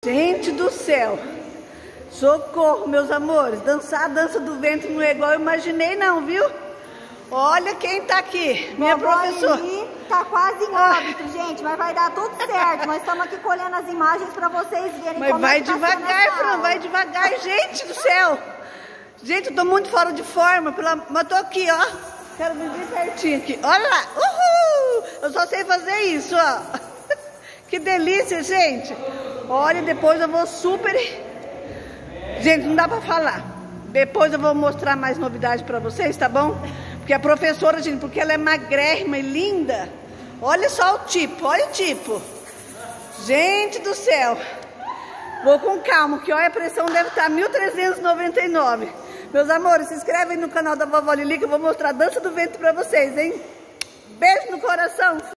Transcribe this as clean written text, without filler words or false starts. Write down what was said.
Gente do céu, socorro, meus amores. Dançar a dança do ventre não é igual eu imaginei não, viu? Olha quem tá aqui, minha professora. Tá quase em óbito, gente, mas vai dar tudo certo. Nós estamos aqui colhendo as imagens para vocês verem. Mas como vai é que tá devagar, Fran, vai devagar, gente do céu. Gente, eu tô muito fora de forma, mas tô aqui, ó. Quero vir bem pertinho aqui. Olha lá, uhul! Eu só sei fazer isso, ó. Que delícia, gente. Olha, depois eu vou super... Gente, não dá pra falar. Depois eu vou mostrar mais novidades pra vocês, tá bom? Porque a professora, gente, porque ela é magrérrima e linda. Olha só o tipo, olha o tipo. Gente do céu. Vou com calma, que olha, a pressão deve estar 1399. Meus amores, se inscrevem no canal da Vovó Lili que eu vou mostrar a dança do ventre pra vocês, hein? Beijo no coração.